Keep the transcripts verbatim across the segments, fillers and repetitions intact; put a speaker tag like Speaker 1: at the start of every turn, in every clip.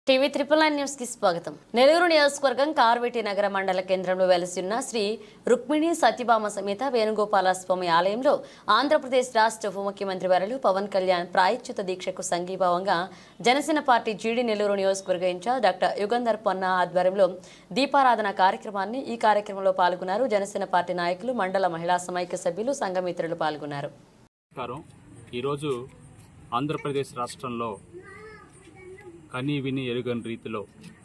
Speaker 1: TV triple nine news కి స్వాగతం. నెల్లూరు నియోజకవర్గం కార్వేటి నగర మండల కేంద్రంలో వెలసిన్న శ్రీ రుక్మిణి సత్యభామ సమేత వేణుగోపాల స్వామి ఆలయంలో ఆంధ్రప్రదేశ్ రాష్ట్ర ఉప ముఖ్యమంత్రి వర్యులు పవన్ కళ్యాణ్ ప్రాయశ్చిత దీక్షకు సంఘీభావంగా జనసేన పార్టీ జీడీ నెల్లూరు నియోజకవర్గ ఇన్ఛార్జ్ డాక్టర్ యుగంధర్ పొన్నా ఆధ్వర్యంలో దీపారాధన కార్యక్రమాన్ని ఈ కార్యక్రమంలో పాల్గొన్నారు. జనసేన పార్టీ నాయకులు, మండల మహిళా సమైక్య సభ్యులు, సంఘమిత్రులు పాల్గొన్నారు.
Speaker 2: ఈరోజు ఆంధ్రప్రదేశ్ రాష్ట్రంలో కనీ విని ఎరుగని రీతిలో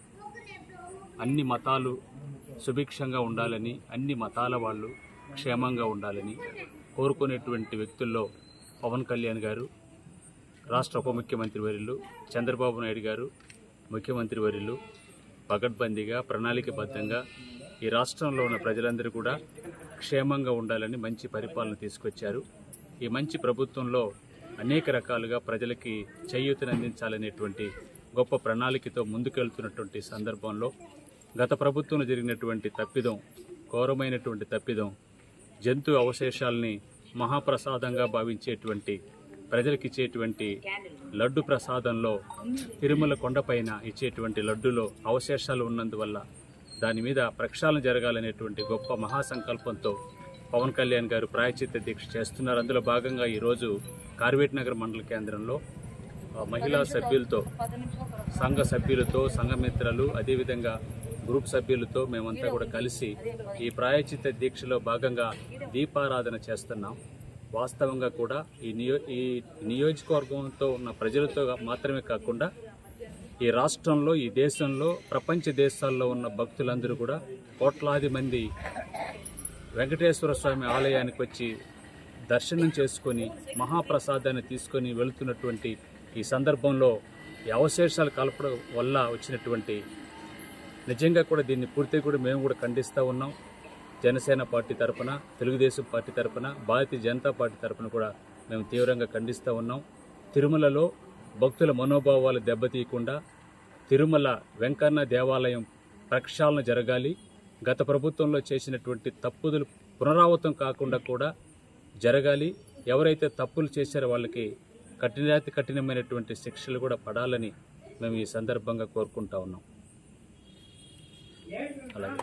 Speaker 2: అన్ని మతాలు సుభిక్షంగా ఉండాలని, అన్ని మతాల వాళ్ళు క్షేమంగా ఉండాలని కోరుకునేటువంటి వ్యక్తుల్లో పవన్ కళ్యాణ్ గారు, రాష్ట్ర ఉప ముఖ్యమంత్రి వర్యులు చంద్రబాబు నాయుడు గారు, ముఖ్యమంత్రి వర్యులు పకడ్బందీగా ప్రణాళికబద్ధంగా ఈ రాష్ట్రంలో ఉన్న ప్రజలందరూ కూడా క్షేమంగా ఉండాలని మంచి పరిపాలన తీసుకొచ్చారు. ఈ మంచి ప్రభుత్వంలో అనేక రకాలుగా ప్రజలకి చేయూతనందించాలనేటువంటి గొప్ప ప్రణాళికతో ముందుకెళ్తున్నటువంటి సందర్భంలో గత ప్రభుత్వంలో జరిగినటువంటి తప్పిదం, ఘోరమైనటువంటి తప్పిదం, జంతు అవశేషాలని మహాప్రసాదంగా భావించేటువంటి ప్రజలకు ఇచ్చేటువంటి లడ్డు ప్రసాదంలో తిరుమల కొండపైన ఇచ్చేటువంటి లడ్డులో అవశేషాలు ఉన్నందువల్ల దాని మీద ప్రక్షాళన జరగాలనేటువంటి గొప్ప మహాసంకల్పంతో పవన్ కళ్యాణ్ గారు ప్రాయశ్చిత్త దీక్ష చేస్తున్నారు. అందులో భాగంగా ఈరోజు కార్వేటి నగర మండల కేంద్రంలో మహిళా సభ్యులతో, సంఘ సభ్యులతో, సంఘమిత్రులు, అదేవిధంగా గ్రూప్ సభ్యులతో మేమంతా కూడా కలిసి ఈ ప్రాయశ్చిత్త దీక్షలో భాగంగా దీపారాధన చేస్తున్నాం. వాస్తవంగా కూడా ఈ నియో ఈ నియోజకవర్గంతో ఉన్న ప్రజలతో మాత్రమే కాకుండా ఈ రాష్ట్రంలో, ఈ దేశంలో, ప్రపంచ దేశాల్లో ఉన్న భక్తులందరూ కూడా కోట్లాది మంది వెంకటేశ్వర స్వామి ఆలయానికి వచ్చి దర్శనం చేసుకొని మహాప్రసాదాన్ని తీసుకొని వెళుతున్నటువంటి ఈ సందర్భంలో ఈ అవశేషాలు కలపడం వల్ల వచ్చినటువంటి, నిజంగా కూడా దీన్ని పూర్తిగా కూడా మేము కూడా ఖండిస్తూ ఉన్నాం. జనసేన పార్టీ తరఫున, తెలుగుదేశం పార్టీ తరఫున, భారతీయ జనతా పార్టీ తరఫున కూడా మేము తీవ్రంగా ఖండిస్తూ ఉన్నాం. తిరుమలలో భక్తుల మనోభావాలు దెబ్బతీయకుండా తిరుమల వెంకన్న దేవాలయం ప్రక్షాళన జరగాలి. గత ప్రభుత్వంలో చేసినటువంటి తప్పులు పునరావృతం కాకుండా కూడా జరగాలి. ఎవరైతే తప్పులు చేశారో వాళ్ళకి కఠినాతి కఠినమైనటువంటి శిక్షలు కూడా పడాలని మేము ఈ సందర్భంగా కోరుకుంటా ఉన్నాం. అలాగే